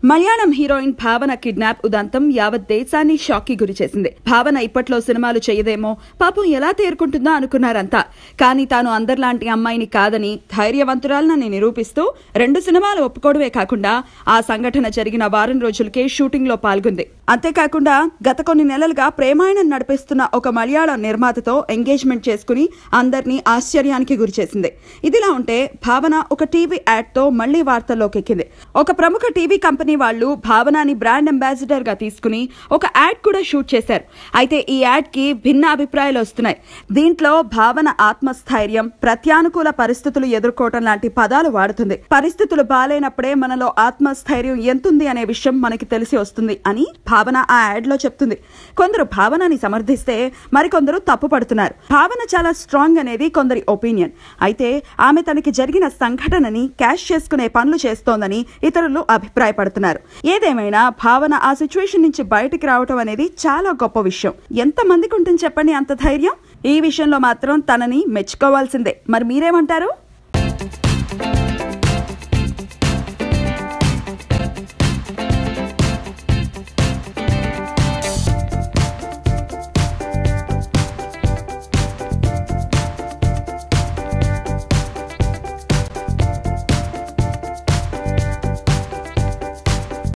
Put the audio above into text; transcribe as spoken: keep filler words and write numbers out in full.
Malayalam heroine భావన kidnap ఉదంతం యావత్ దేశాన్ని షాక్ కి గురి చేసింది. భావన ఇప్పట్లో సినిమాలు చేయదేమో, పాపం ఎలా తేరుకుంటుందో అనుకున్నారంతా. కానీ తాను అందరిలాంటి అమ్మాయిని కాదని ధైర్యవంతురాలని నిరూపిస్తూ రెండు సినిమాలు ఒప్పుకోవడమే కాకుండా ఆ సంఘటన జరిగిన వారం రోజులకే షూటింగ్ లో పాల్గొంది. అంతేకాకుండా గత కొన్ని నెలలుగా ప్రేమాయణం నడిపిస్తున్న ఒక మలయాళం నిర్మాతతో ఎంగేజ్మెంట్ చేసుకుని అందరినీ ఆశ్చర్యానికి గురి చేసింది. ఇదిలా ఉంటే భావన ఒక టీవీ యాడ్ తో మళ్లీ వార్తల్లోకి ఎక్కింది. ఒక ప్రముఖ టీవీ కంపెనీ వాళ్ళు భావనాని బ్రాండ్ అంబాసిడర్ గా తీసుకుని ఒక యాడ్ కూడా షూట్ చేశారు. అయితే ఈ యాడ్ కి భిన్న అభిప్రాయాలు వస్తున్నాయి. దీంట్లో భావన ఆత్మస్థైర్యం, ప్రత్యానుకూల పరిస్థితులు ఎదుర్కోవటం లాంటి పదాలు వాడుతుంది. పరిస్థితులు బాలేనప్పుడే మనలో ఆత్మస్థైర్యం ఎంతుంది అనే విషయం మనకి తెలిసి వస్తుంది అని భావన ఆ యాడ్ లో చెప్తుంది. కొందరు భావనని సమర్థిస్తే మరికొందరు తప్పు పడుతున్నారు. భావన చాలా స్ట్రాంగ్ అనేది కొందరి ఒపీనియన్. అయితే ఆమె తనకి జరిగిన సంఘటనని క్యాష్ చేసుకునే పనులు చేస్తోందని ఇతరులు అభిప్రాయపడుతున్నారు. ఏదేమైనా భావన ఆ సిచ్యువేషన్ నుంచి బయటికి రావటం అనేది చాలా గొప్ప విషయం. ఎంత మందికి ఉంటుంది చెప్పండి అంత ధైర్యం. ఈ విషయంలో మాత్రం తనని మెచ్చుకోవాల్సిందే. మరి మీరేమంటారు?